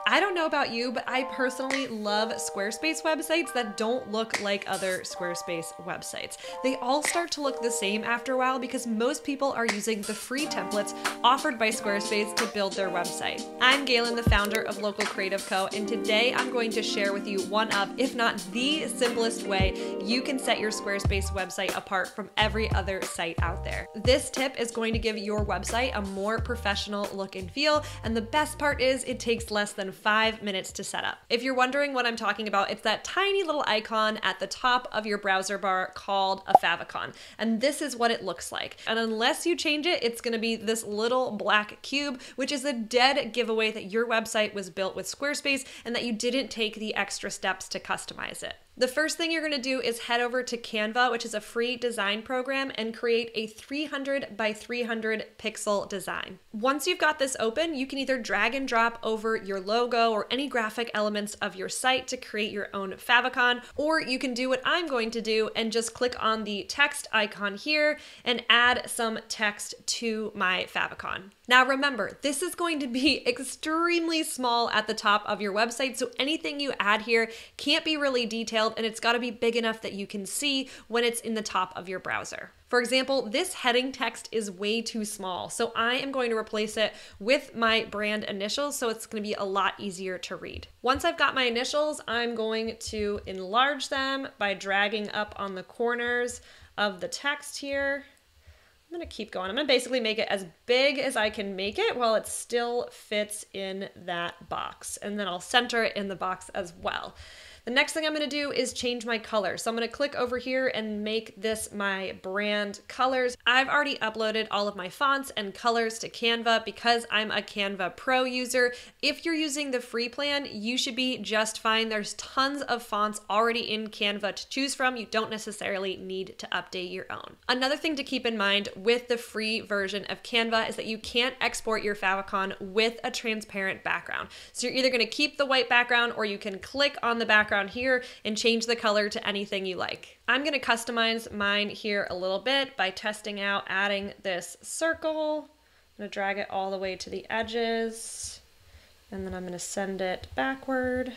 I don't know about you, but I personally love Squarespace websites that don't look like other Squarespace websites. They all start to look the same after a while because most people are using the free templates offered by Squarespace to build their website. I'm Galen, the founder of Local Creative Co., and today I'm going to share with you one of, if not the simplest way you can set your Squarespace website apart from every other site out there. This tip is going to give your website a more professional look and feel, and the best part is it takes less than 5 minutes to set up. If you're wondering what I'm talking about, it's that tiny little icon at the top of your browser bar called a favicon. And this is what it looks like. And unless you change it, it's gonna be this little black cube, which is a dead giveaway that your website was built with Squarespace and that you didn't take the extra steps to customize it. The first thing you're gonna do is head over to Canva, which is a free design program, and create a 300 by 300 pixel design. Once you've got this open, you can either drag and drop over your logo or any graphic elements of your site to create your own favicon, or you can do what I'm going to do and just click on the text icon here and add some text to my favicon. Now remember, this is going to be extremely small at the top of your website, so anything you add here can't be really detailed, and it's got to be big enough that you can see when it's in the top of your browser. For example, this heading text is way too small, so I am going to replace it with my brand initials, so it's going to be a lot easier to read. Once I've got my initials, I'm going to enlarge them by dragging up on the corners of the text here. I'm gonna keep going. I'm gonna basically make it as big as I can make it while it still fits in that box. And then I'll center it in the box as well. The next thing I'm gonna do is change my color. So I'm gonna click over here and make this my brand colors. I've already uploaded all of my fonts and colors to Canva because I'm a Canva Pro user. If you're using the free plan, you should be just fine. There's tons of fonts already in Canva to choose from. You don't necessarily need to update your own. Another thing to keep in mind with the free version of Canva is that you can't export your favicon with a transparent background. So you're either gonna keep the white background or you can click on the background here and change the color to anything you like. I'm going to customize mine here a little bit by testing out adding this circle. I'm going to drag it all the way to the edges, and then I'm going to send it backward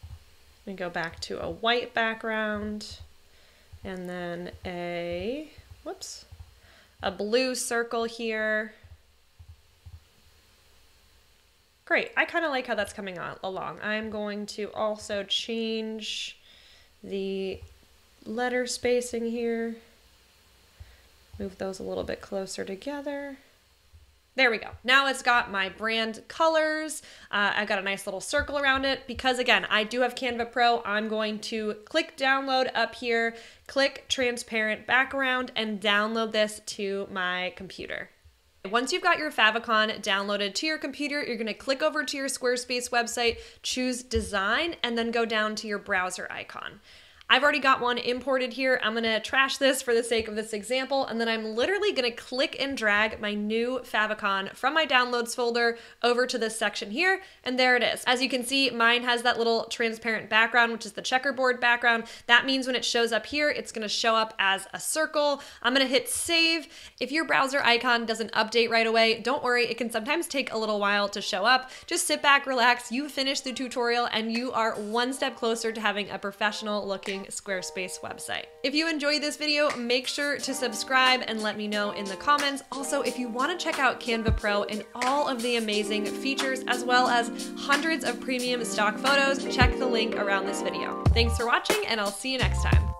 and go back to a white background, and then a blue circle here. Great, I kind of like how that's coming along. I'm going to also change the letter spacing here. Move those a little bit closer together. There we go. Now it's got my brand colors. I've got a nice little circle around it because, again, I do have Canva Pro. I'm going to click download up here, click transparent background, and download this to my computer. Once you've got your favicon downloaded to your computer, you're going to click over to your Squarespace website, choose design, and then go down to your browser icon. I've already got one imported here. I'm going to trash this for the sake of this example, and then I'm literally going to click and drag my new favicon from my downloads folder over to this section here, and there it is. As you can see, mine has that little transparent background, which is the checkerboard background. That means when it shows up here, it's going to show up as a circle. I'm going to hit save. If your browser icon doesn't update right away, don't worry. It can sometimes take a little while to show up. Just sit back, relax. You finished the tutorial, and you are one step closer to having a professional looking Squarespace website. If you enjoyed this video, make sure to subscribe and let me know in the comments. Also, if you want to check out Canva Pro and all of the amazing features, as well as hundreds of premium stock photos, check the link around this video. Thanks for watching, and I'll see you next time.